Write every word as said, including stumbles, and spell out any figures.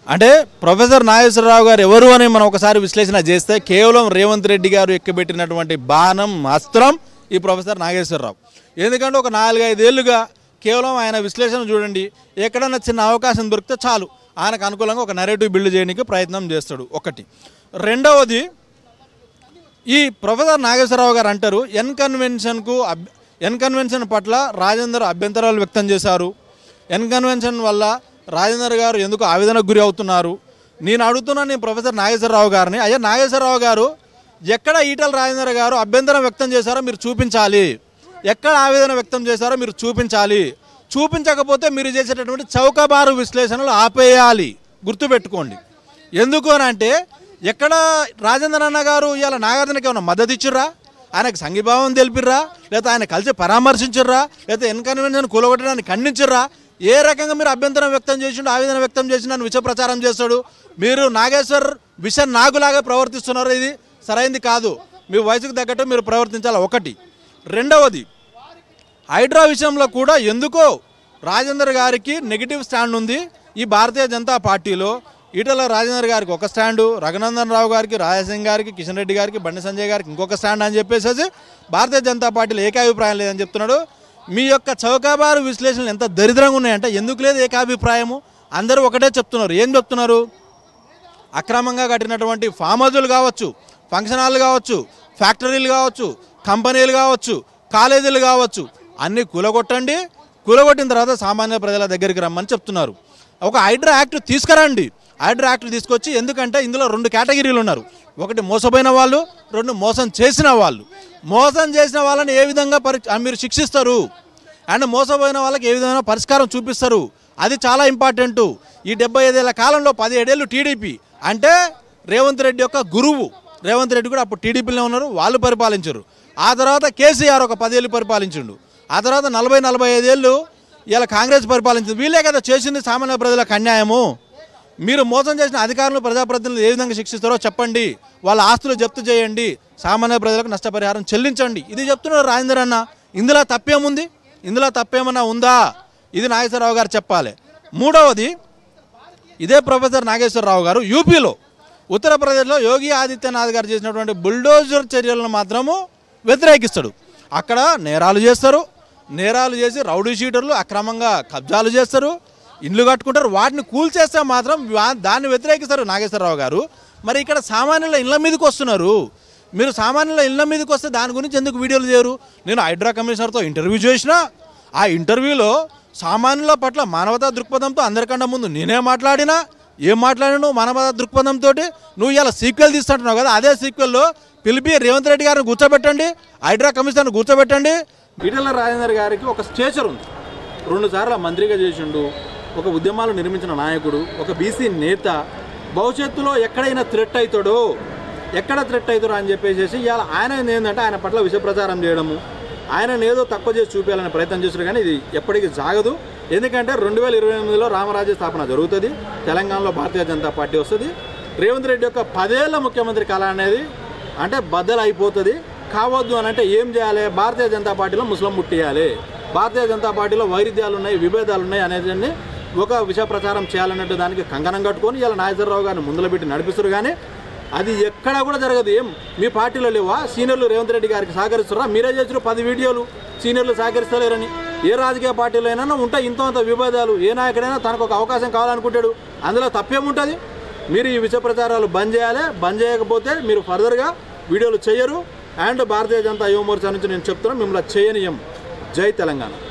అంటే ప్రొఫెసర్ నాగేశ్వరరావు గారు ఎవరు అని మనం ఒకసారి విశ్లేషణ చేస్తే కేవలం రేవంత్ రెడ్డి గారు ఎక్కబెట్టినటువంటి బాణం అస్త్రం ఈ ప్రొఫెసర్ నాగేశ్వరరావు. ఎందుకంటే ఒక నాలుగైదేళ్లుగా కేవలం ఆయన విశ్లేషణ చూడండి, ఎక్కడన్నా చిన్న అవకాశం దొరికితే చాలు ఆయనకు అనుకూలంగా ఒక నెరేటివ్ బిల్డ్ చేయడానికి ప్రయత్నం చేస్తాడు. ఒకటి. రెండవది, ఈ ప్రొఫెసర్ నాగేశ్వరరావు గారు అంటారు ఎన్ కన్వెన్షన్కు ఎన్ కన్వెన్షన్ పట్ల రాజేందర్ అభ్యంతరాలు వ్యక్తం చేశారు. ఎన్ కన్వెన్షన్ వల్ల రాజేందర్ గారు ఎందుకు ఆవేదనకు గురి అవుతున్నారు. నేను అడుగుతున్నాను నేను ప్రొఫెసర్ నాగేశ్వరరావు గారిని, అయ్యా నాగేశ్వరరావు గారు ఎక్కడ ఈటల రాజేందర్ గారు అభ్యంతరం వ్యక్తం చేశారో మీరు చూపించాలి, ఎక్కడ ఆవేదన వ్యక్తం చేశారో మీరు చూపించాలి. చూపించకపోతే మీరు చేసేటటువంటి చౌకబారు విశ్లేషణలు ఆపేయాలి. గుర్తుపెట్టుకోండి. ఎందుకు అని అంటే ఎక్కడ రాజేందర్ అన్న గారు ఇవాళ నాగార్జునకి ఏమైనా మద్దతు ఇచ్చిర్రా, ఆయనకు సంఘీభావం తెలిపిర్రా, లేదా ఆయన కలిసి పరామర్శించిర్రా, లేదా ఎన్ కన్వెన్షన్ కూలగొట్టడానికి ఖండించిర్రా? ఏ రకంగా మీరు అభ్యంతరం వ్యక్తం చేసిండు, ఆవేదన వ్యక్తం చేసి నన్ను విష ప్రచారం చేస్తాడు. మీరు నాగేశ్వర్ విష నాగులాగా ప్రవర్తిస్తున్నారు. ఇది సరైంది కాదు. మీ వయసుకు తగ్గట్టు మీరు ప్రవర్తించాలి. ఒకటి. రెండవది, హైడ్రా విషయంలో కూడా ఎందుకో రాజేందర్ గారికి నెగిటివ్ స్టాండ్ ఉంది. ఈ భారతీయ జనతా పార్టీలో ఈటల రాజేందర్ గారికి ఒక స్టాండు, రఘునందన్ రావు గారికి, రాజసింగ్ గారికి, కిషన్ రెడ్డి గారికి, బండి సంజయ్ గారికి ఇంకొక స్టాండ్ అని చెప్పేసి భారతీయ జనతా పార్టీలో ఏకాభిప్రాయం లేదని చెప్తున్నాడు. మీ యొక్క చౌకాబారు విశ్లేషణలు ఎంత దరిద్రంగా ఉన్నాయంటే ఎందుకు లేదు ఏకాభిప్రాయము? అందరూ ఒకటే చెప్తున్నారు. ఏం చెప్తున్నారు? అక్రమంగా కట్టినటువంటి ఫామ్ హౌజులు కావచ్చు, ఫంక్షన్ హాల్ కావచ్చు, ఫ్యాక్టరీలు కావచ్చు, కంపెనీలు కావచ్చు, కాలేజీలు కావచ్చు, అన్నీ కూలగొట్టండి. కూలగొట్టిన తర్వాత సామాన్య ప్రజల దగ్గరికి రమ్మని చెప్తున్నారు. ఒక హైడ్రా యాక్ట్ తీసుకురండి. హైడ్రా యాక్ట్ తీసుకొచ్చి, ఎందుకంటే ఇందులో రెండు కేటగిరీలు ఉన్నారు. ఒకటి మోసపోయిన వాళ్ళు, రెండు మోసం చేసిన వాళ్ళు. మోసం చేసిన వాళ్ళని ఏ విధంగా పరి మీరు శిక్షిస్తారు అండ్ మోసపోయిన వాళ్ళకి ఏ విధంగా పరిష్కారం చూపిస్తారు, అది చాలా ఇంపార్టెంటు. ఈ డెబ్బై ఐదేళ్ల కాలంలో పదిహేడేళ్ళు టీడీపీ అంటే రేవంత్ రెడ్డి యొక్క గురువు. రేవంత్ రెడ్డి కూడా అప్పుడు టీడీపీలో ఉన్నారు, వాళ్ళు పరిపాలించారు. ఆ తర్వాత కేసీఆర్ ఒక పదేళ్ళు పరిపాలించిండు. ఆ తర్వాత నలభై నలభై ఐదేళ్ళు ఇలా కాంగ్రెస్ పరిపాలించింది. వీళ్ళే కదా చేసింది సామాన్య ప్రజలకు అన్యాయము. మీరు మోసం చేసిన అధికారులు, ప్రజాప్రతినిధులు ఏ విధంగా శిక్షిస్తారో చెప్పండి, వాళ్ళ ఆస్తులు జప్తు చేయండి, సామాన్య ప్రజలకు నష్టపరిహారం చెల్లించండి. ఇది చెప్తున్నారు రాజేందర్ అన్న. ఇందులో తప్పేముంది? ఇందులో తప్పేమన్నా ఉందా? ఇది నాగేశ్వరరావు గారు చెప్పాలి. మూడవది, ఇదే ప్రొఫెసర్ నాగేశ్వరరావు గారు యూపీలో, ఉత్తరప్రదేశ్లో యోగి ఆదిత్యనాథ్ గారు చేసినటువంటి బుల్డోజర్ చర్యలను మాత్రము వ్యతిరేకిస్తాడు. అక్కడ నేరాలు చేస్తారు, నేరాలు చేసి రౌడీ షీటర్లు అక్రమంగా కబ్జాలు చేస్తారు, ఇండ్లు కట్టుకుంటారు, వాటిని కూల్చేస్తే మాత్రం దాన్ని వ్యతిరేకిస్తారు నాగేశ్వరరావు గారు. మరి ఇక్కడ సామాన్యుల ఇళ్ల మీదకి వస్తున్నారు. మీరు సామాన్యుల ఇళ్ల మీదకి వస్తే దాని గురించి ఎందుకు వీడియోలు చేయరు? నేను హైడ్రా కమిషనర్తో ఇంటర్వ్యూ చేసిన, ఆ ఇంటర్వ్యూలో సామాన్యుల పట్ల మానవతా దృక్పథంతో అందరికన్నా ముందు నేనే మాట్లాడినా. ఏం మాట్లాడినావు మానవతా దృక్పథంతో? నువ్వు ఇలా సీక్వెల్ తీస్తుంటున్నావు కదా, అదే సీక్వెల్లో పిలిపి రేవంత్ రెడ్డి గారిని కూర్చోబెట్టండి, హైడ్రా కమిషనర్ని కూర్చోబెట్టండి. ఈటల రాజేందర్ గారికి ఒక స్టేచర్ ఉంది. రెండు సార్లు మంత్రిగా చేసిండు, ఒక ఉద్యమాలు నిర్మించిన నాయకుడు, ఒక బీసీ నేత. భవిష్యత్తులో ఎక్కడైనా థ్రెట్ అవుతాడో, ఎక్కడ థ్రెట్ అవుతాడో అని చెప్పేసి ఇవాళ ఆయన ఏంటంటే ఆయన పట్ల విష ప్రచారం చేయడము, ఆయన ఏదో తక్కువ చేసి చూపించాలని ప్రయత్నం చేశారు. కానీ ఇది ఎప్పటికీ సాగదు. ఎందుకంటే రెండు వేల ఇరవై ఎనిమిదిలో రామరాజ్య స్థాపన జరుగుతుంది, తెలంగాణలో భారతీయ జనతా పార్టీ వస్తుంది. రేవంత్ రెడ్డి యొక్క పదేళ్ల ముఖ్యమంత్రి కళ అనేది అంటే బద్దలు అయిపోతుంది. కావద్దు అని అంటే ఏం చేయాలి? భారతీయ జనతా పార్టీలో ముస్లిం ముట్టియాలి, భారతీయ జనతా పార్టీలో వైరుధ్యాలు ఉన్నాయి, విభేదాలు ఉన్నాయి అనేది ఒక విష ప్రచారం చేయాలన్నట్టు దానికి కంకణం కట్టుకొని ఇలా నాగేశ్వరరావు గారిని ముందులో పెట్టి నడిపిస్తారు. కానీ అది ఎక్కడా కూడా జరగదు. ఏం మీ పార్టీలో లేవా సీనియర్లు రేవంత్ రెడ్డి గారికి సహకరిస్తారా? మీరే చేసిన పది వీడియోలు సీనియర్లు సహకరిస్తలేరని. ఏ రాజకీయ పార్టీలో అయినా ఉంటాయి ఇంత అంత విభేదాలు. ఏ నాయకుడైనా తనకు ఒక అవకాశం కావాలనుకుంటాడు, అందులో తప్పేముంటుంది? మీరు ఈ విష ప్రచారాలు బంద్ చేయాలి. బంద్ చేయకపోతే మీరు ఫర్దర్గా వీడియోలు చేయరు. అండ్ భారతీయ జనతా యువ మోర్చా నుంచి నేను చెప్తున్నాను, మిమ్మల్ని చేయనీయం. జై తెలంగాణ.